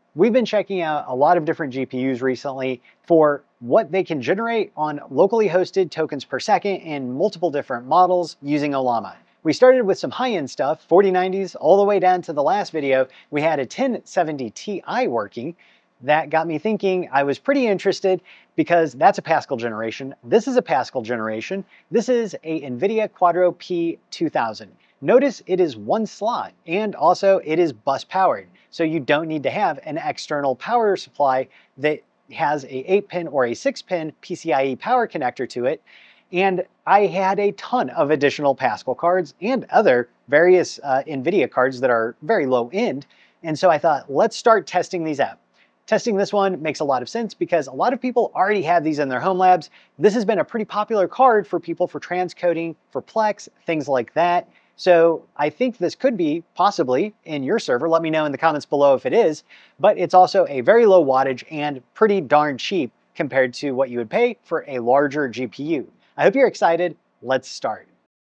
We've been checking out a lot of different GPUs recently for what they can generate on locally hosted tokens per second in multiple different models using Ollama. We started with some high-end stuff, 4090s, all the way down to the last video. We had a 1070 Ti working. That got me thinking. I was pretty interested because that's a Pascal generation. This is a Pascal generation. This is a NVIDIA Quadro P2000. Notice it is one slot and also it is bus powered. So you don't need to have an external power supply that has a 8-pin or a 6-pin PCIe power connector to it. And I had a ton of additional Pascal cards and other various NVIDIA cards that are very low end. And so I thought, let's start testing these out. Testing this one makes a lot of sense because a lot of people already have these in their home labs. This has been a pretty popular card for people for transcoding, for Plex, things like that. So I think this could be possibly in your server. Let me know in the comments below if it is, but it's also a very low wattage and pretty darn cheap compared to what you would pay for a larger GPU. I hope you're excited. Let's start.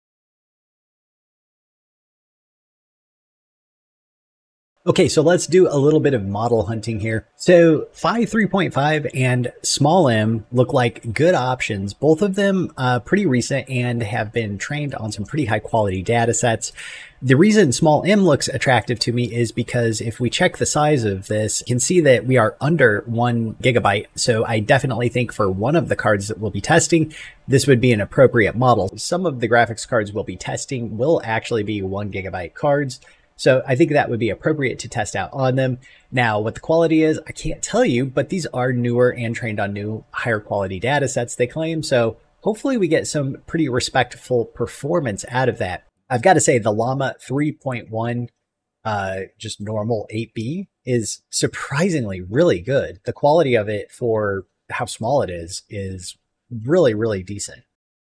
Okay, so let's do a little bit of model hunting here. So Phi 3.5 and Small M look like good options. Both of them pretty recent and have been trained on some pretty high quality data sets. The reason Small M looks attractive to me is because if we check the size of this, you can see that we are under 1 gigabyte. So I definitely think for one of the cards that we'll be testing, this would be an appropriate model. Some of the graphics cards we'll be testing will actually be 1 gigabyte cards. So I think that would be appropriate to test out on them. Now, what the quality is, I can't tell you, but these are newer and trained on new higher quality data sets, they claim. So hopefully we get some pretty respectful performance out of that. I've got to say the Llama 3.1, just normal 8B is surprisingly really good. The quality of it for how small it is really, really decent.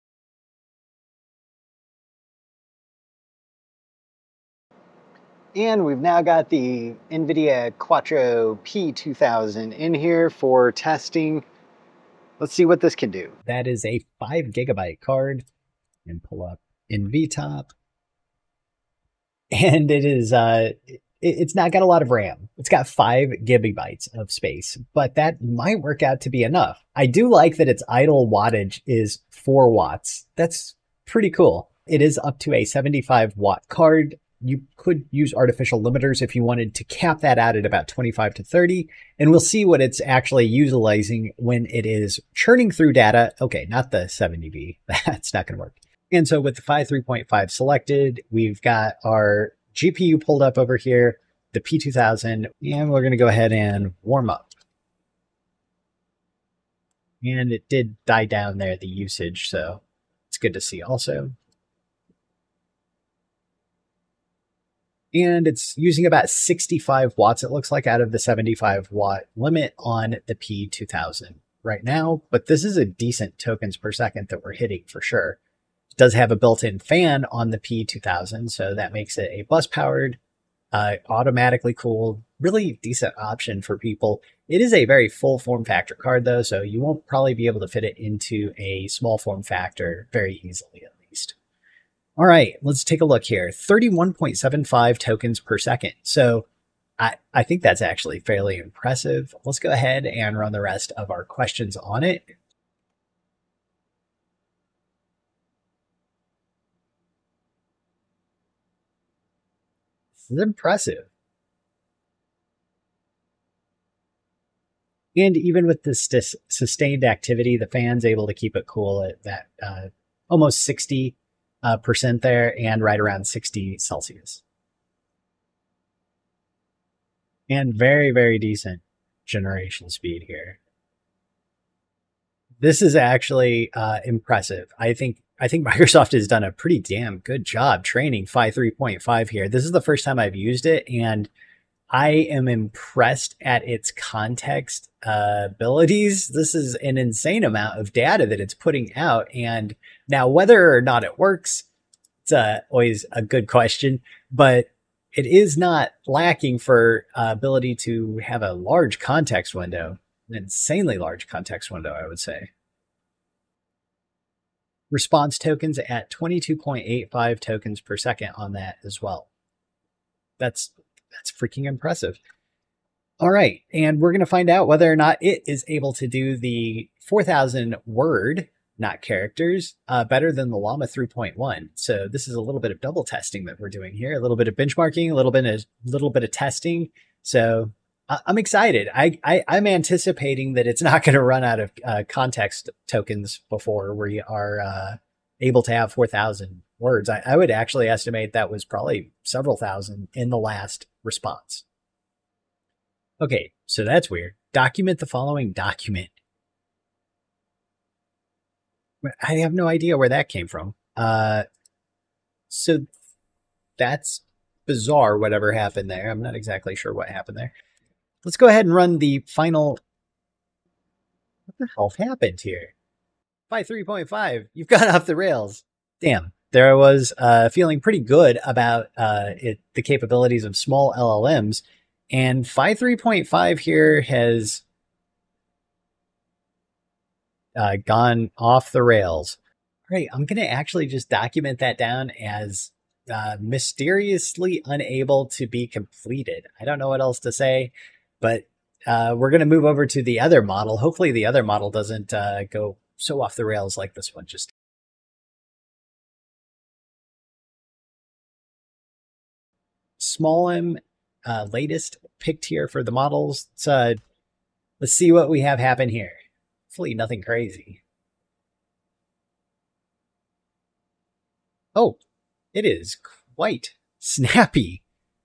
And we've now got the NVIDIA Quattro P2000 in here for testing. Let's see what this can do. That is a 5 gigabyte card. And pull up NVTop. And it is, it's not got a lot of RAM. It's got 5 gigabytes of space, but that might work out to be enough. I do like that its idle wattage is 4 watts. That's pretty cool. It is up to a 75 watt card. You could use artificial limiters if you wanted to cap that out at about 25 to 30, and we'll see what it's actually utilizing when it is churning through data. Okay, not the 70B, that's not going to work. And so with the Phi 3.5 selected, we've got our GPU pulled up over here, the P2000, and we're going to go ahead and warm up. And it did die down there, the usage, so it's good to see also. And it's using about 65 watts, it looks like, out of the 75 watt limit on the P2000 right now. But this is a decent tokens per second that we're hitting for sure. It does have a built-in fan on the P2000, so that makes it a bus-powered, automatically cooled, really decent option for people. It is a very full form factor card though, so you won't probably be able to fit it into a small form factor very easily at least. All right, let's take a look here. 31.75 tokens per second. So I think that's actually fairly impressive. Let's go ahead and run the rest of our questions on it. This is impressive. And even with this sustained activity, the fan's able to keep it cool at that almost 60 percent there and right around 60 Celsius. And very, very decent generation speed here. This is actually impressive. I think Microsoft has done a pretty damn good job training Phi 3.5 here. This is the first time I've used it, and I am impressed at its context abilities. This is an insane amount of data that it's putting out. And now whether or not it works, it's always a good question, but it is not lacking for ability to have a large context window, an insanely large context window, I would say. Response tokens at 22.85 tokens per second on that as well. That's freaking impressive. All right, and we're going to find out whether or not it is able to do the 4,000 word, not characters, better than the Llama 3.1. So this is a little bit of double testing that we're doing here, a little bit of benchmarking, a little bit of testing. So I'm excited. I'm anticipating that it's not going to run out of context tokens before we are able to have 4,000 words. I would actually estimate that was probably several thousand in the last response. Okay, so that's weird. Document the following document. I have no idea where that came from. So that's bizarre, whatever happened there. I'm not exactly sure what happened there. Let's go ahead and run the final. What the hell happened here? By 3.5, you've gone off the rails. Damn. There I was feeling pretty good about the capabilities of small LLMs. And Phi 3.5 here has gone off the rails. All right, I'm going to actually just document that down as mysteriously unable to be completed. I don't know what else to say, but we're going to move over to the other model. Hopefully the other model doesn't go so off the rails like this one just. Small M latest picked here for the models. So let's see what we have happen here. Hopefully nothing crazy. Oh, it is quite snappy.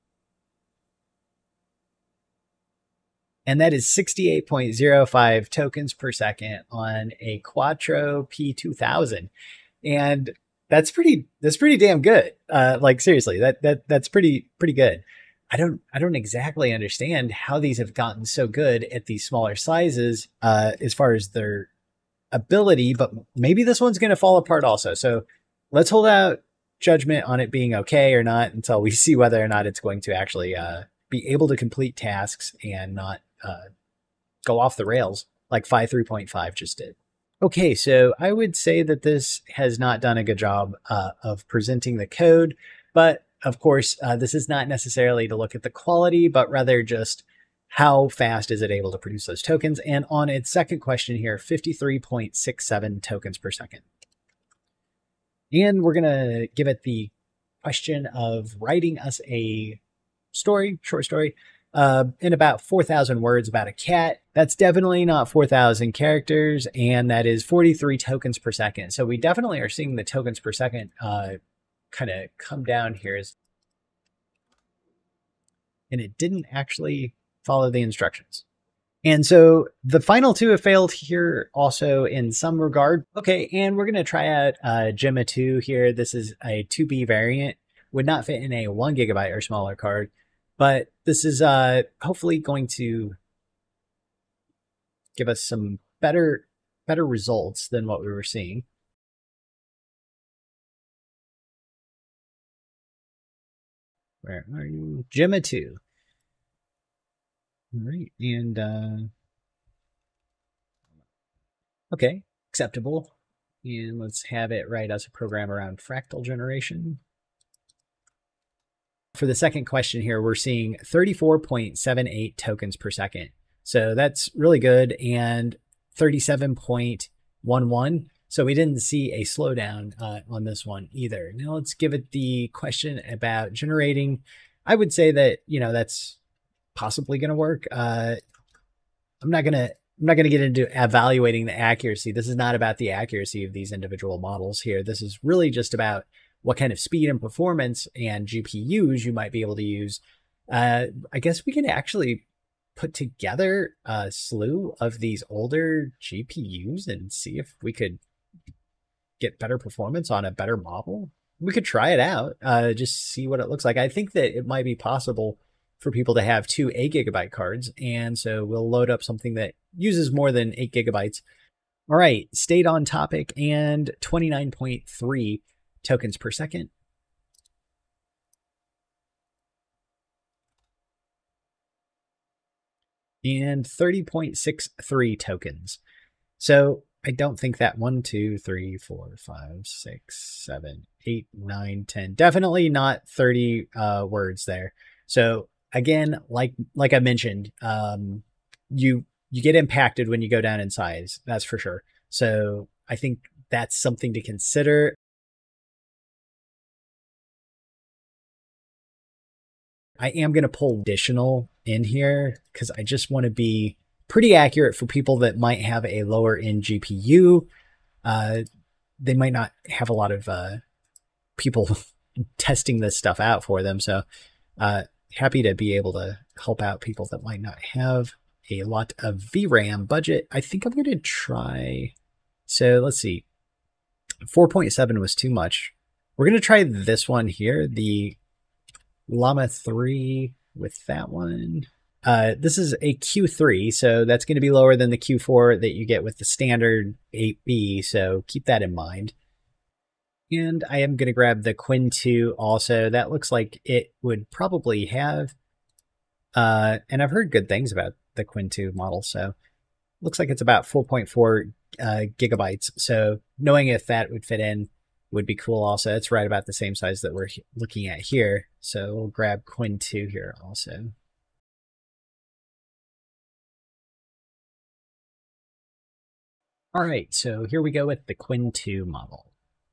And that is 68.05 tokens per second on a Quattro P2000. And that's pretty damn good. Like seriously, that's pretty good. I don't exactly understand how these have gotten so good at these smaller sizes as far as their ability, but maybe this one's going to fall apart also. So let's hold out judgment on it being okay or not until we see whether or not it's going to actually be able to complete tasks and not go off the rails like Phi 3.5 just did. Okay, so I would say that this has not done a good job of presenting the code, but of course, this is not necessarily to look at the quality, but rather just how fast is it able to produce those tokens. And on its second question here, 53.67 tokens per second. And we're going to give it the question of writing us a story, short story, in about 4,000 words about a cat. That's definitely not 4,000 characters, and that is 43 tokens per second. So we definitely are seeing the tokens per second kind of come down here. And it didn't actually follow the instructions. And so the final two have failed here also in some regard. Okay, and we're going to try out Gemma 2 here. This is a 2B variant. Would not fit in a 1 gigabyte or smaller card. But this is hopefully going to give us some better results than what we were seeing. Where are you? Gemma 2. All right, and okay, acceptable. And let's have it write us a program around fractal generation. For the second question here, we're seeing 34.78 tokens per second. So that's really good, and 37.11. So we didn't see a slowdown on this one either. Now let's give it the question about generating. I would say that, that's possibly going to work. I'm not going to get into evaluating the accuracy. This is not about the accuracy of these individual models here. This is really just about what kind of speed and performance and GPUs you might be able to use. I guess we can actually put together a slew of these older GPUs and see if we could get better performance on a better model. We could try it out, just see what it looks like. I think that it might be possible for people to have 2 8 gigabyte cards. And so we'll load up something that uses more than 8 gigabytes. All right, stayed on topic, and 29.3 tokens per second. And 30.63 tokens. So I don't think that 1, 2, 3, 4, 5, 6, 7, 8, 9, 10, definitely not 30 words there. So again, like I mentioned, you get impacted when you go down in size. That's for sure. So I think that's something to consider. I am going to pull additional in here because I just want to be pretty accurate for people that might have a lower end GPU. They might not have a lot of people testing this stuff out for them. So happy to be able to help out people that might not have a lot of VRAM budget. I think I'm going to try. So let's see. 4.7 was too much. We're going to try this one here, the Llama 3 with that one. This is a Q3, so that's going to be lower than the Q4 that you get with the standard 8B, so keep that in mind. And I am going to grab the Qwen 2 also. That looks like it would probably have, and I've heard good things about the Qwen 2 model, so looks like it's about 4.4 gigabytes. So knowing if that would fit in would be cool also. It's right about the same size that we're looking at here. So we'll grab Qwen 2 here also. All right, so here we go with the Qwen 2 model.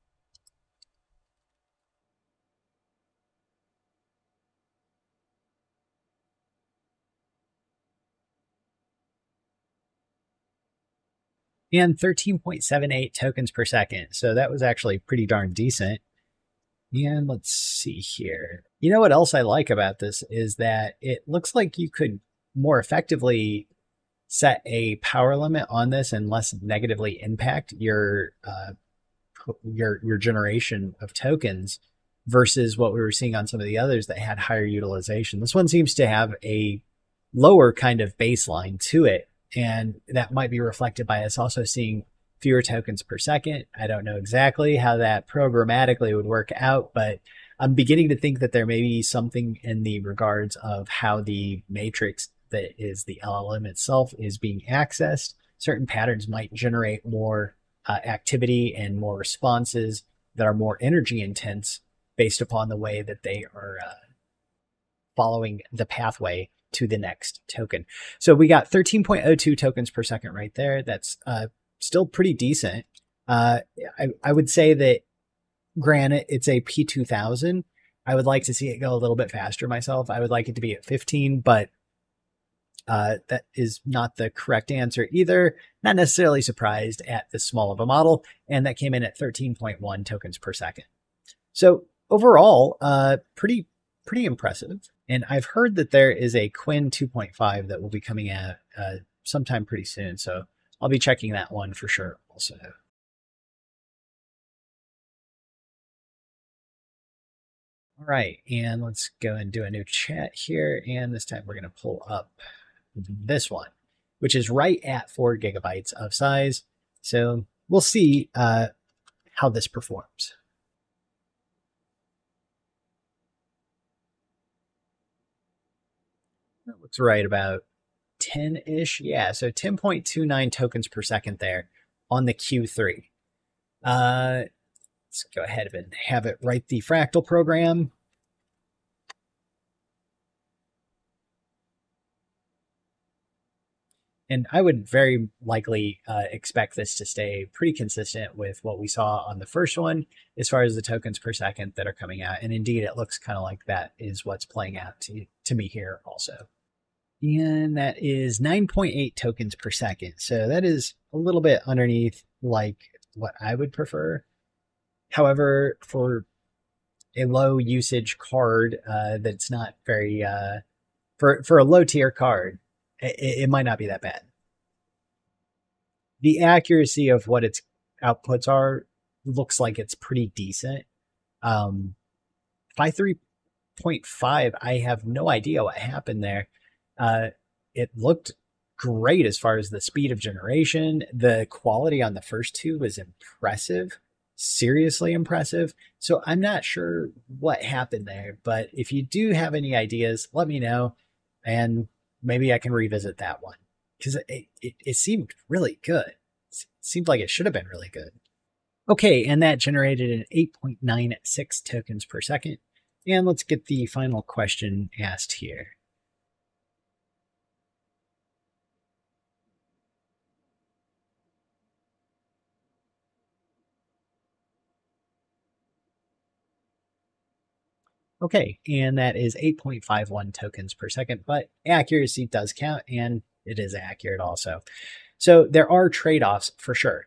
And 13.78 tokens per second. So that was actually pretty darn decent. And let's see here. You know what else I like about this is that it looks like you could more effectively set a power limit on this and less negatively impact your generation of tokens versus what we were seeing on some of the others that had higher utilization. This one seems to have a lower kind of baseline to it, and that might be reflected by us also seeing fewer tokens per second. I don't know exactly how that programmatically would work out, but I'm beginning to think that there may be something in the regards of how the matrix that is the LLM itself is being accessed. Certain patterns might generate more activity and more responses that are more energy intense based upon the way that they are following the pathway to the next token. So we got 13.02 tokens per second right there. That's still pretty decent. I would say that, granted, it's a P2000. I would like to see it go a little bit faster myself. I would like it to be at 15, but that is not the correct answer either. Not necessarily surprised at this small of a model, and that came in at 13.1 tokens per second. So overall, pretty impressive. And I've heard that there is a Qwen 2.5 that will be coming out sometime pretty soon. So I'll be checking that one for sure also. All right, and let's go and do a new chat here. And this time we're going to pull up this one, which is right at 4 gigabytes of size. So we'll see how this performs. That looks right about 10-ish. Yeah, so 10.29 tokens per second there on the Q3. Let's go ahead and have it write the fractal program. And I would very likely expect this to stay pretty consistent with what we saw on the first one as far as the tokens per second that are coming out. And indeed, it looks kind of like that is what's playing out to me here also. And that is 9.8 tokens per second. So that is a little bit underneath like what I would prefer. However, for a low usage card that's not very, for a low tier card, it might not be that bad. The accuracy of what its outputs are looks like it's pretty decent. 5.3.5, I have no idea what happened there. It looked great as far as the speed of generation. The quality on the first two was impressive, seriously impressive. So I'm not sure what happened there, but if you do have any ideas, let me know, and maybe I can revisit that one because it seemed really good. It seemed like it should have been really good. Okay, and that generated an 8.96 tokens per second. And let's get the final question asked here. Okay, and that is 8.51 tokens per second, but accuracy does count and it is accurate also. So there are trade-offs for sure.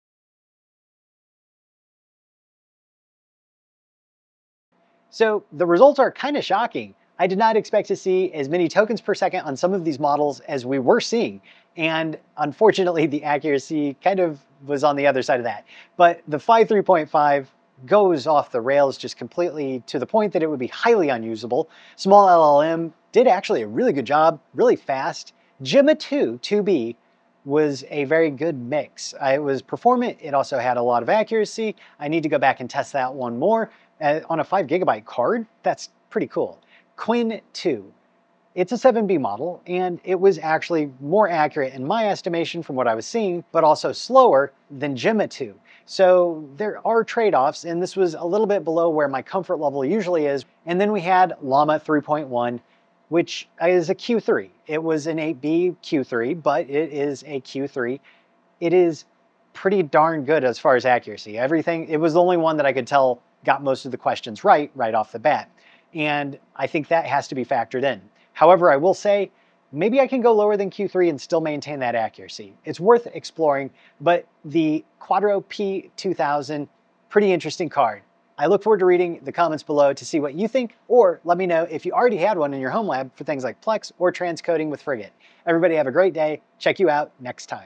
So the results are kind of shocking. I did not expect to see as many tokens per second on some of these models as we were seeing. And unfortunately, the accuracy kind of was on the other side of that. But the Phi 3.5 goes off the rails just completely to the point that it would be highly unusable. Small LLM did actually a really good job, really fast. Gemma 2 2B was a very good mix. It was performant. It also had a lot of accuracy. I need to go back and test that one more. On a 5 GB card, that's pretty cool. Qwen 2. It's a 7B model, and it was actually more accurate in my estimation from what I was seeing, but also slower than Gemma 2. So there are trade-offs, and this was a little bit below where my comfort level usually is. And then we had Llama 3.1, which is a Q3. It was an 8B Q3, but it is a Q3. It is pretty darn good as far as accuracy. Everything, it was the only one that I could tell got most of the questions right off the bat. And I think that has to be factored in. However, I will say, maybe I can go lower than Q3 and still maintain that accuracy. It's worth exploring, but the Quadro P2000, pretty interesting card. I look forward to reading the comments below to see what you think, or let me know if you already had one in your home lab for things like Plex or transcoding with Frigate. Everybody have a great day. Check you out next time.